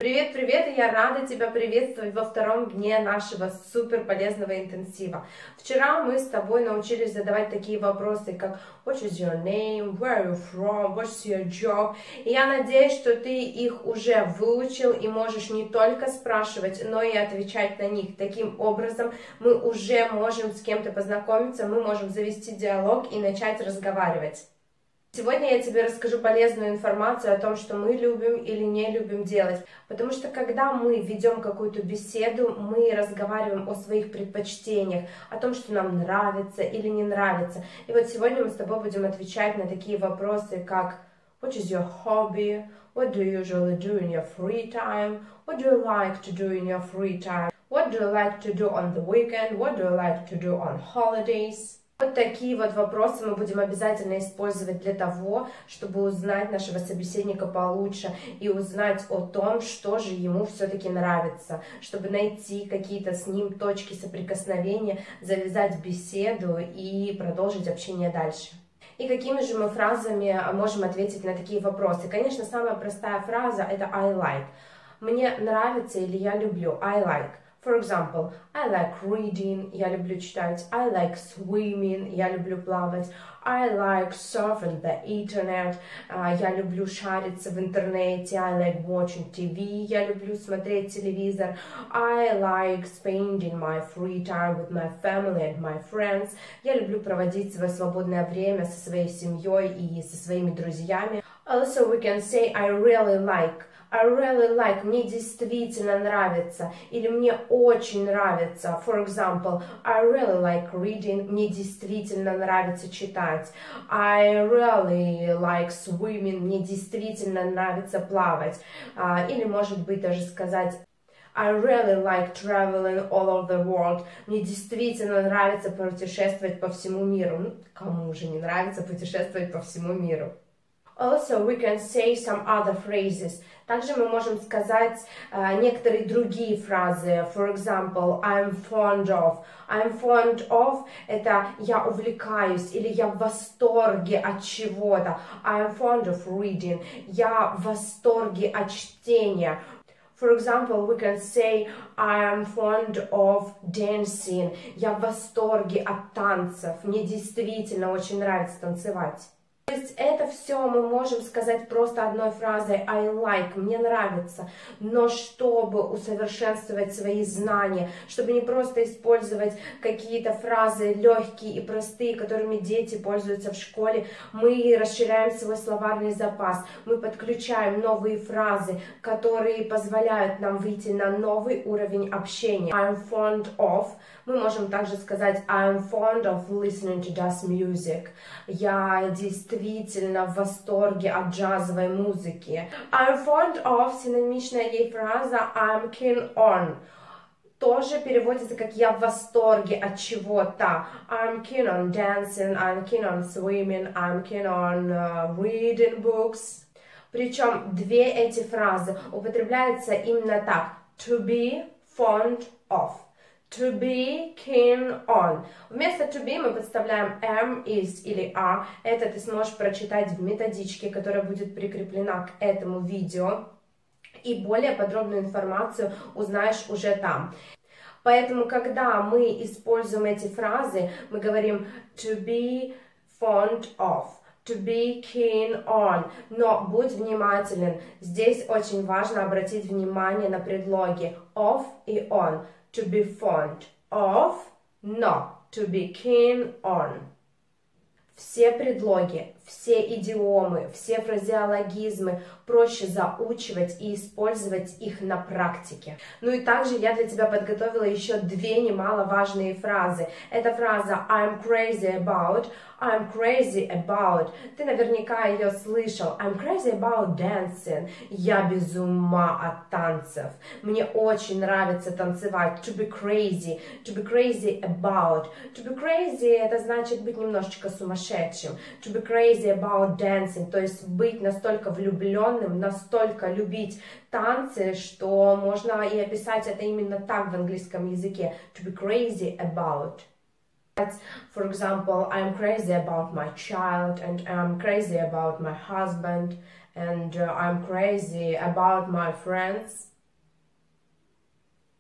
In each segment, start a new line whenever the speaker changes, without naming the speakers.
Привет, привет, и я рада тебя приветствовать во втором дне нашего супер полезного интенсива. Вчера мы с тобой научились задавать такие вопросы, как What is your name, where are you from, what's your job? И я надеюсь, что ты их уже выучил и можешь не только спрашивать, но и отвечать на них. Таким образом, мы уже можем с кем-то познакомиться, мы можем завести диалог и начать разговаривать. Сегодня я тебе расскажу полезную информацию о том, что мы любим или не любим делать. Потому что когда мы ведем какую-то беседу, мы разговариваем о своих предпочтениях, о том, что нам нравится или не нравится. И вот сегодня мы с тобой будем отвечать на такие вопросы, как What is your hobby? What do you usually do in your free time? What do you like to do in your free time? What do you like to do on the weekend? What do you like to do on holidays? Вот такие вот вопросы мы будем обязательно использовать для того, чтобы узнать нашего собеседника получше и узнать о том, что же ему все-таки нравится, чтобы найти какие-то с ним точки соприкосновения, завязать беседу и продолжить общение дальше. И какими же мы фразами можем ответить на такие вопросы? Конечно, самая простая фраза это I like. Мне нравится или я люблю. I like. For example, I like reading, я люблю читать. I like swimming, я люблю плавать. I like surfing the internet, я люблю шариться в интернете. I like watching TV, я люблю смотреть телевизор. I like spending my free time with my family and my friends, я люблю проводить свое свободное время со своей семьей и со своими друзьями. Also, we can say I really like. I really like, мне действительно нравится, или мне очень нравится. For example, I really like reading, мне действительно нравится читать. I really like swimming, мне действительно нравится плавать. Или, может быть, даже сказать I really like traveling all over the world. Мне действительно нравится путешествовать по всему миру. Ну, кому же не нравится путешествовать по всему миру? Also, we can say some other phrases. Также мы можем сказать некоторые другие фразы. For example, I'm fond of. I'm fond of – это я увлекаюсь или я в восторге от чего-то. I'm fond of reading. Я в восторге от чтения. For example, we can say I'm fond of dancing. Я в восторге от танцев. Мне действительно очень нравится танцевать. То есть это все мы можем сказать просто одной фразой I like, мне нравится, но чтобы усовершенствовать свои знания, чтобы не просто использовать какие-то фразы легкие и простые, которыми дети пользуются в школе, мы расширяем свой словарный запас, мы подключаем новые фразы, которые позволяют нам выйти на новый уровень общения. I'm fond of. Мы можем также сказать I'm fond of listening to jazz music. Я действительно в восторге от джазовой музыки. I'm fond of, синонимичная ей фраза I'm keen on. Тоже переводится как я в восторге от чего-то. I'm keen on dancing, I'm keen on swimming, I'm keen on reading books. Причем две эти фразы употребляются именно так. To be fond of. To be keen on. Вместо to be мы подставляем am, is или are. Это ты сможешь прочитать в методичке, которая будет прикреплена к этому видео. И более подробную информацию узнаешь уже там. Поэтому, когда мы используем эти фразы, мы говорим to be fond of. To be keen on. Но будь внимателен. Здесь очень важно обратить внимание на предлоги of и on. To be fond of, но to be keen on. Все предлоги, все идиомы, все фразеологизмы проще заучивать и использовать их на практике. Ну и также я для тебя подготовила еще две немаловажные фразы. Это фраза I'm crazy about. I'm crazy about. Ты наверняка ее слышал. I'm crazy about dancing. Я без ума от танцев. Мне очень нравится танцевать. To be crazy. To be crazy about. To be crazy это значит быть немножечко сумасшедшим. To be crazy about dancing. То есть быть настолько влюбленным, настолько любить танцы, что можно и описать это именно так в английском языке. To be crazy about. For example, I'm crazy about my child, and I'm crazy about my husband, and I'm crazy about my friends.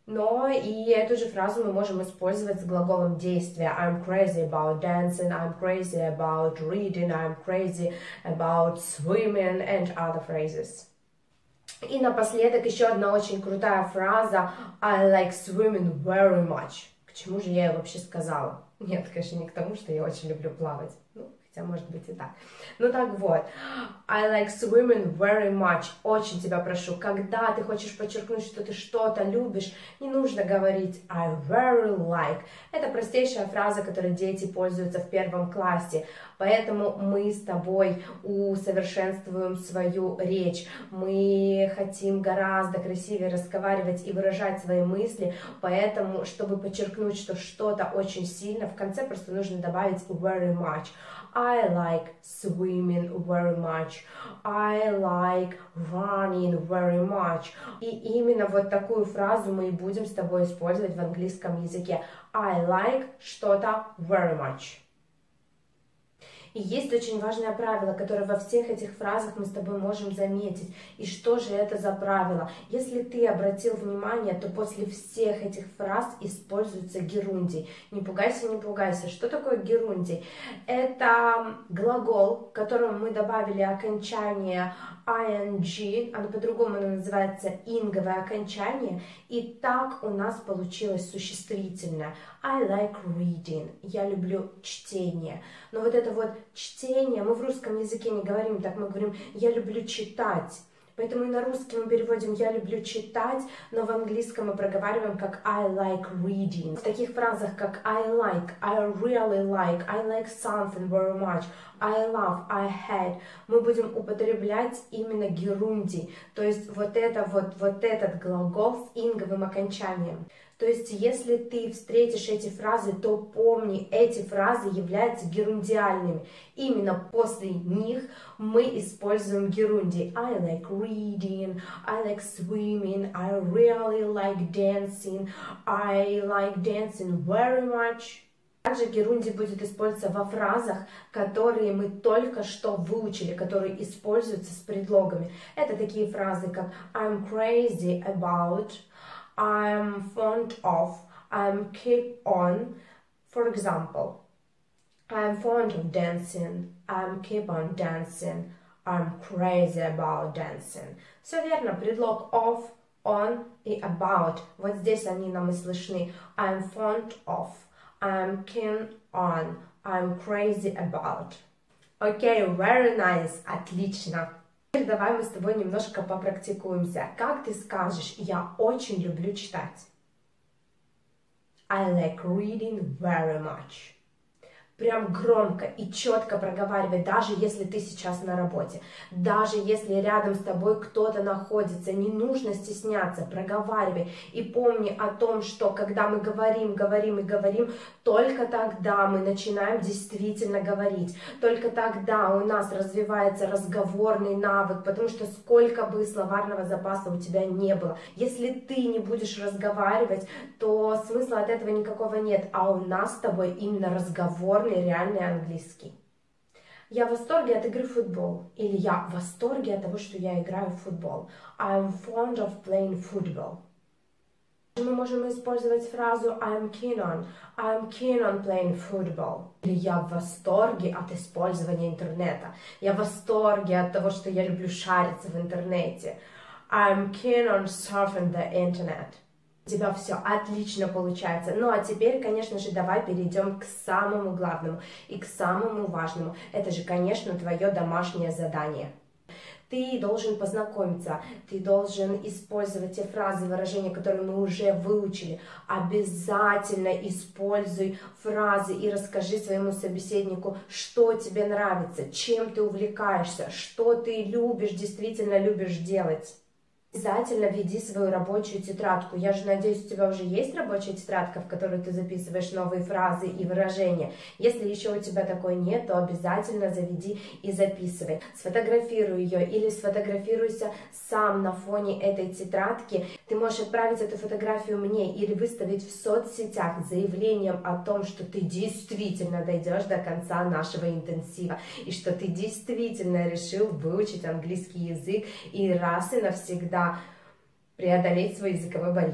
Но и эту же фразу мы можем использовать с глаголом действия. I'm crazy about dancing, I'm crazy about reading, I'm crazy about swimming and other phrases. И напоследок еще одна очень крутая фраза I like swimming very much. К чему же я ее вообще сказала? Нет, конечно, не к тому, что я очень люблю плавать. Ну, хотя, может быть, и так. Ну, так вот. I like swimming very much. Очень тебя прошу, когда ты хочешь подчеркнуть, что ты что-то любишь, не нужно говорить I very like. Это простейшая фраза, которой дети пользуются в 1 классе. Поэтому мы с тобой усовершенствуем свою речь. Мы хотим гораздо красивее разговаривать и выражать свои мысли. Поэтому, чтобы подчеркнуть, что что-то очень сильно, в конце просто нужно добавить very much. I like swimming very much. I like running very much. И именно вот такую фразу мы и будем с тобой использовать в английском языке. I like что-то very much. И есть очень важное правило, которое во всех этих фразах мы с тобой можем заметить. И что же это за правило? Если ты обратил внимание, то после всех этих фраз используется герундий. Не пугайся, не пугайся. Что такое герундий? Это глагол, к которому мы добавили окончание ing, оно по-другому называется инговое окончание, и так у нас получилось существительное. I like reading, я люблю чтение. Но вот это вот чтение, мы в русском языке не говорим так, мы говорим я люблю читать. Поэтому и на русский мы переводим «я люблю читать», но в английском мы проговариваем как «I like reading». В таких фразах, как «I like», «I really like», «I like something very much», «I love», «I had» мы будем употреблять именно герундий, то есть вот этот глагол с инговым окончанием. То есть, если ты встретишь эти фразы, то помни, эти фразы являются герундиальными. Именно после них мы используем герундий. I like reading, I like swimming, I really like dancing, I like dancing very much. Также герундий будет использоваться во фразах, которые мы только что выучили, которые используются с предлогами. Это такие фразы, как I'm crazy about, I'm fond of, I'm keep on. For example, I'm fond of dancing, I'm keep on dancing, I'm crazy about dancing. Все верно, предлог of, on и about. Вот здесь они нам и слышны. I'm fond of, I'm keen on, I'm crazy about. Окей, very nice, отлично. Теперь давай мы с тобой немножко попрактикуемся. Как ты скажешь «я очень люблю читать»? I like reading very much. Прям громко и четко проговаривай, даже если ты сейчас на работе, даже если рядом с тобой кто-то находится, не нужно стесняться, проговаривай. И помни о том, что когда мы говорим, только тогда мы начинаем действительно говорить, только тогда у нас развивается разговорный навык, потому что сколько бы словарного запаса у тебя не было, если ты не будешь разговаривать, то смысла от этого никакого нет, а у нас с тобой именно разговор реальный английский. Я в восторге от игры в футбол. Или я в восторге от того, что я играю в футбол. I'm fond of playing football. Мы можем использовать фразу I'm keen on playing football. Или я в восторге от использования интернета. Я в восторге от того, что я люблю шариться в интернете. I'm keen on surfing the internet. У тебя все отлично получается. Ну а теперь, конечно же, давай перейдем к самому главному и к самому важному. Это же, конечно, твое домашнее задание. Ты должен познакомиться, ты должен использовать те фразы, выражения, которые мы уже выучили. Обязательно используй фразы и расскажи своему собеседнику, что тебе нравится, чем ты увлекаешься, что ты любишь, действительно любишь делать. Обязательно веди свою рабочую тетрадку. Я же надеюсь, у тебя уже есть рабочая тетрадка, в которую ты записываешь новые фразы и выражения. Если еще у тебя такой нет, то обязательно заведи и записывай. Сфотографируй ее или сфотографируйся сам на фоне этой тетрадки. Ты можешь отправить эту фотографию мне или выставить в соцсетях с заявлением о том, что ты действительно дойдешь до конца нашего интенсива и что ты действительно решил выучить английский язык и раз и навсегда преодолеть свой языковой барьер.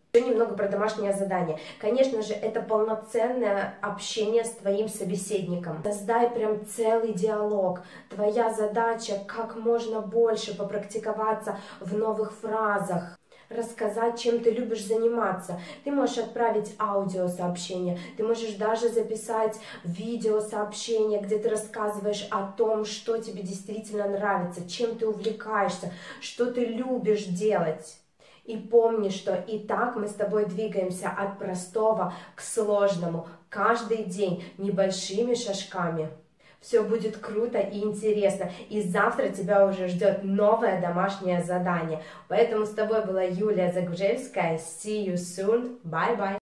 Еще немного про домашнее задание. Конечно же, это полноценное общение с твоим собеседником. Создай прям целый диалог. Твоя задача как можно больше попрактиковаться в новых фразах, рассказать, чем ты любишь заниматься. Ты можешь отправить аудиосообщение, ты можешь даже записать видеосообщение, где ты рассказываешь о том, что тебе действительно нравится, чем ты увлекаешься, что ты любишь делать. И помни, что и так мы с тобой двигаемся от простого к сложному каждый день небольшими шажками. Все будет круто и интересно. И завтра тебя уже ждет новое домашнее задание. Поэтому с тобой была Юлия Загужевская. See you soon. Bye-bye.